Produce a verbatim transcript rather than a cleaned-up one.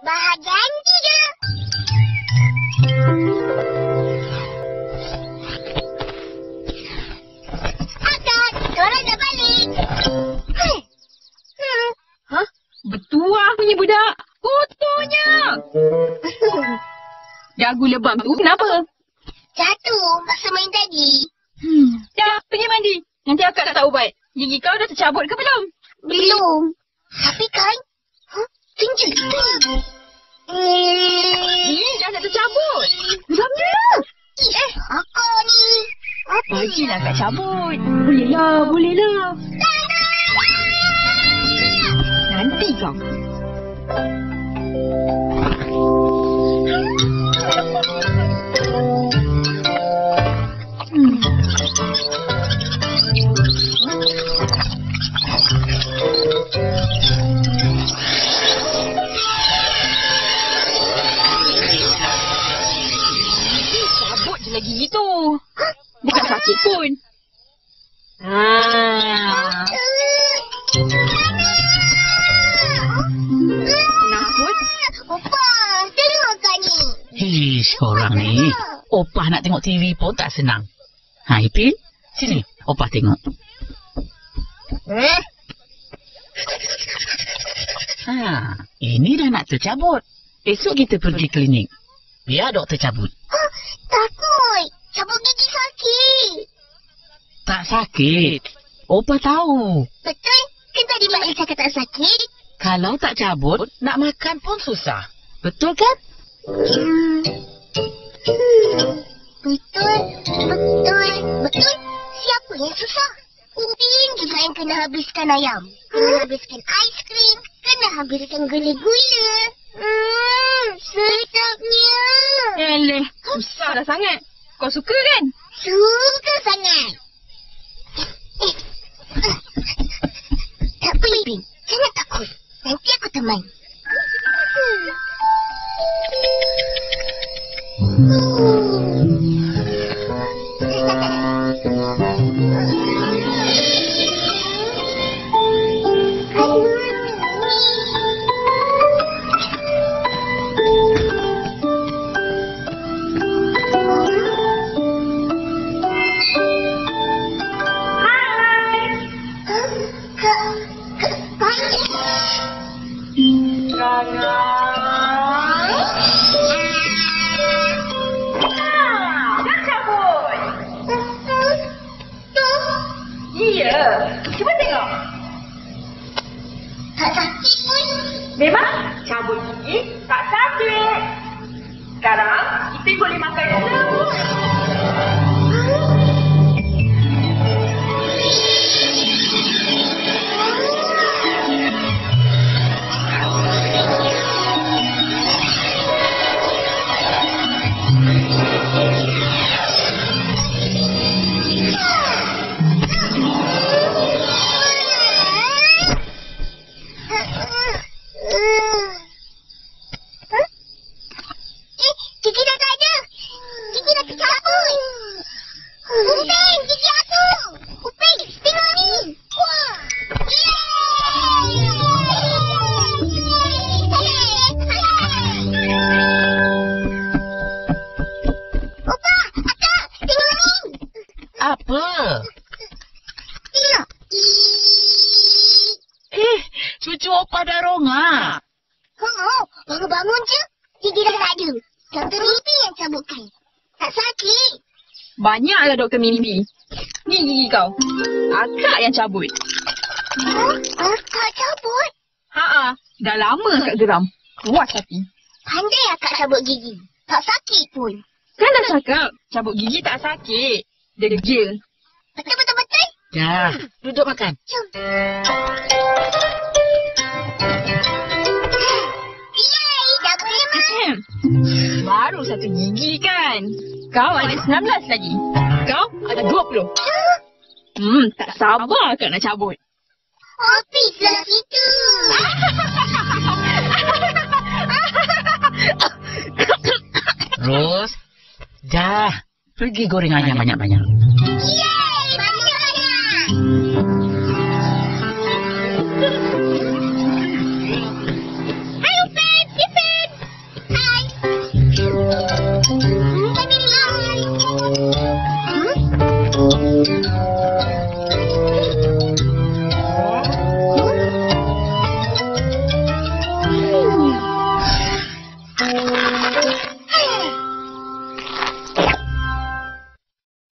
Bahagian tiga. Akak, korang dah balik. Hmm. Hmm. Hah? Bertuah punya budak. Kotornya. Dagu lebam tu kenapa? Jatuh masa main tadi. Hmm. Dah, pergi mandi. Nanti akak tak tahu ubat. Gigi kau dah tercabut ke belum? Belum. Tapi kan, huh? Tinju itu. Ni dah nak tercabut. Geramnya. Eh, akak ni. Apa? Bagilah akak cabut. Bolehlah, bolehlah. Nanti kau. Hmm. Cabut je lagi itu. Bukan sakit pun. Ah. Nakut? Opa, tengok akak ni. Hei, seorang ni. Opah nak tengok T V pun tak senang. Ha, Ipin, sini. Opah tengok. Eh? Ha, ini dah nak tercabut. Esok kita pergi klinik. Biar doktor cabut. Huh, takut. Cabut gigi sakit. Tak sakit. Opah tahu. Betul? Kan tadi Mak Lee cakap tak sakit? Kalau tak cabut, nak makan pun susah. Betul kan? Hmm. Hmm. Betul, betul, betul. Siapa yang susah? Upin juga yang kena habiskan ayam. Kena habiskan aiskrim. Kena habiskan gula-gula. Hmm, sedapnya. Eleh, susah dah sangat. Kau suka kan? Suka sangat. Eh, eh. Tak apa, Ipin. Jangan takut. Nanti aku teman. Cuba tengok. Tak sakit pun. Memang cabut gigi tak sakit. Sekarang kita boleh makan semua. Gigi dah tak ada. Gigi dah tercabut. Upin, gigi aku. Upin, tengok ni. Wah. Opa, akak, tengok ni. Apa? Tengok. Eh, cucu Opah dah rongak. Oh, baru bangun je. Gigi dah tak ada. Doktor Mimpi yang cabutkan. Tak sakit. Banyaklah Doktor Mimpi. Ni gigi kau. Akak yang cabut. Oh, akak cabut? Haa, dah lama akak geram. Puas hati. Pandai akak cabut gigi. Tak sakit pun. Kan dah cakap, cabut gigi tak sakit. Degil. Betul-betul-betul? Dah, duduk makan. Jom. Yeay, dah boleh makan. Baru satu gigi kan? Kau ada sembilan belas lagi. Kau ada dua puluh. Hmm, tak sabar kak nak cabut. Habislah situ. Ros, dah. Pergi goreng ayam banyak-banyak. Yeay, banyak-banyak.